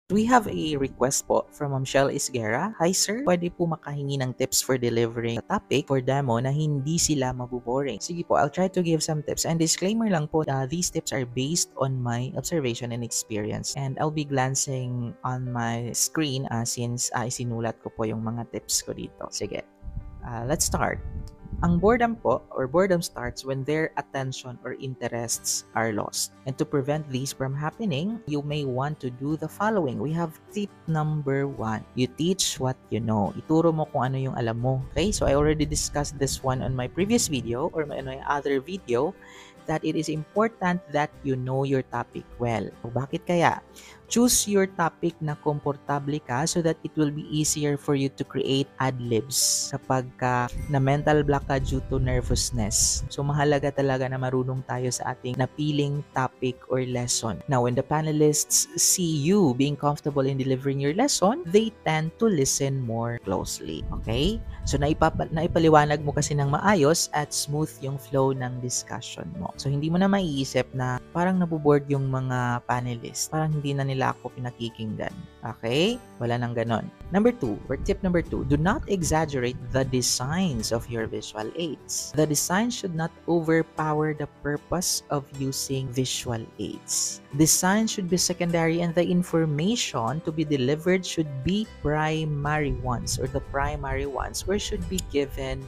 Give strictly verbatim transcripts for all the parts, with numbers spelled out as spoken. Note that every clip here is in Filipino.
We have a request po from Ma'am Shell Isguera. Hi sir, pwede po makahingi ng tips for delivering a topic for demo na hindi sila mabuboring. Sige po, I'll try to give some tips. And disclaimer lang po, uh, these tips are based on my observation and experience. And I'll be glancing on my screen uh, since uh, isinulat ko po yung mga tips ko dito. Sige, uh, let's start. Ang boredom po or boredom starts when their attention or interests are lost. And to prevent these from happening, you may want to do the following. We have tip number one. You teach what you know. Ituro mo kung ano yung alam mo. Okay? So I already discussed this one on my previous video or my, my other video that it is important that you know your topic well. So bakit kaya? Choose your topic na komportable ka so that it will be easier for you to create ad-libs kapag ka na mental block ka due to nervousness. So mahalaga talaga na marunong tayo sa ating napiling topic or lesson. Now, when the panelists see you being comfortable in delivering your lesson, they tend to listen more closely. Okay? So naipapa, naipaliwanag mo kasi ng maayos at smooth yung flow ng discussion mo. So hindi mo na maiisip na parang nabuboard yung mga panelists. Parang hindi na nila ako pinakikinggan. Okay? Wala nang ganon. Number two, or tip number two, do not exaggerate the designs of your visual aids. The design should not overpower the purpose of using visual aids. Design should be secondary and the information to be delivered should be primary ones or the primary ones where should be given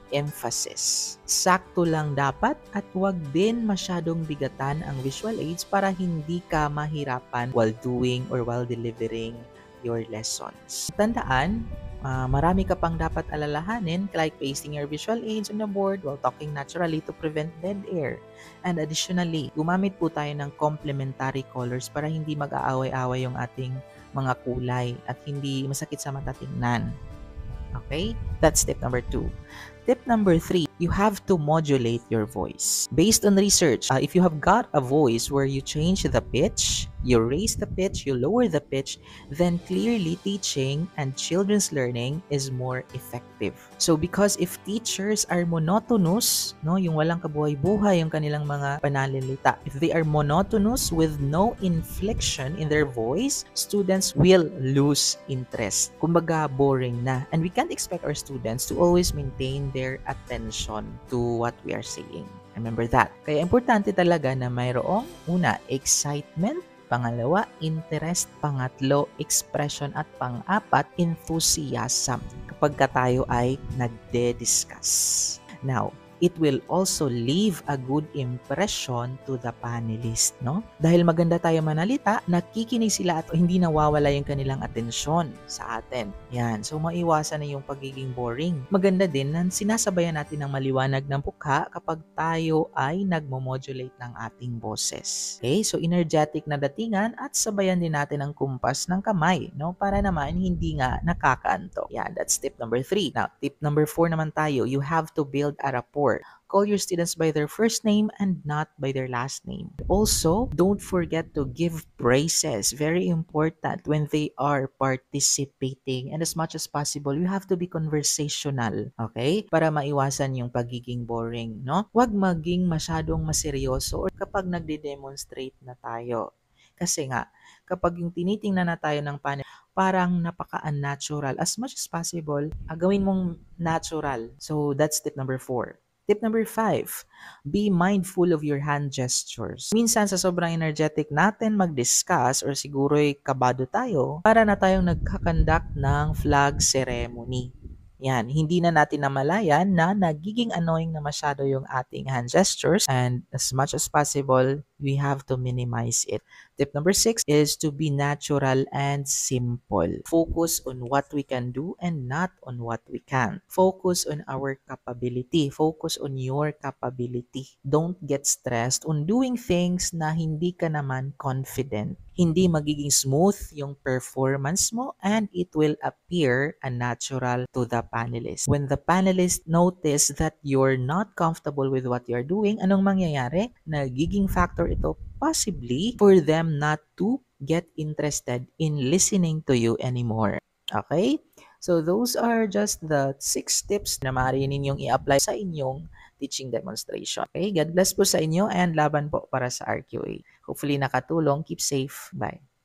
emphasis. Sakto lang dapat at huwag din masyadong bigatan ang visual aids para hindi ka mahirapan while doing or while delivering your lessons. Tandaan, uh, marami ka pang dapat alalahanin like pasting your visual aids on the board while talking naturally to prevent dead air. And additionally, gumamit po tayo ng complementary colors para hindi mag-aaway-away yung ating mga kulay at hindi masakit sa mata tingnan. Okay? That's tip number two. Tip number three, you have to modulate your voice. Based on research, uh, if you have got a voice where you change the pitch, you raise the pitch, you lower the pitch, then clearly teaching and children's learning is more effective. So because if teachers are monotonous, no, yung walang kabuhay-buhay yung kanilang mga pananalita, if they are monotonous with no inflection in their voice, students will lose interest. Kumbaga, boring na. And we can't expect our students to always maintain their attention to what we are saying. Remember that. Kaya importante talaga na mayroong una, excitement, pangalawa, interest, pangatlo, expression, at pang-apat, enthusiasm kapag ka tayo ay nagde-discuss. Now, it will also leave a good impression to the panelist, no? Dahil maganda tayo manalita, nakikinig sila at hindi nawawala yung kanilang atensyon sa atin. Yan. So, maiwasan na yung pagiging boring. Maganda din na sinasabayan natin ng maliwanag ng mukha kapag tayo ay nagmo-modulate ng ating boses. Okay? So, energetic na datingan at sabayan din natin ang kumpas ng kamay, no? Para naman hindi nga nakakaanto. Yan. That's tip number three. Now, tip number four naman tayo. You have to build a rapport. Call your students by their first name and not by their last name. Also, don't forget to give praises. Very important when they are participating. And as much as possible, you have to be conversational. Okay? Para maiwasan yung pagiging boring, no? Huwag maging masyadong maseryoso or kapag nagde-demonstrate na tayo. Kasi nga, kapag yung tinitingnan na tayo ng panel, parang napaka-unnatural. As much as possible, gawin mong natural. So, that's tip number four. Tip number five, be mindful of your hand gestures. Minsan sa sobrang energetic natin mag-discuss or siguro'y kabado tayo, para na tayong nagkakandak ng flag ceremony. Yan, hindi na natin namalayan na nagiging annoying na masyado yung ating hand gestures and as much as possible, we have to minimize it. Tip number six is to be natural and simple. Focus on what we can do and not on what we can't. Focus on our capability. Focus on your capability. Don't get stressed on doing things na hindi ka naman confident. Hindi magiging smooth yung performance mo and it will appear unnatural to the panelists. When the panelists notice that you're not comfortable with what you're doing, anong mangyayari? Nagiging factor ito possibly for them not to get interested in listening to you anymore. Okay? So those are just the six tips na maaari ninyong i-apply sa inyong teaching demonstration. Okay? God bless po sa inyo and laban po para sa R Q A. Hopefully nakatulong. Keep safe. Bye.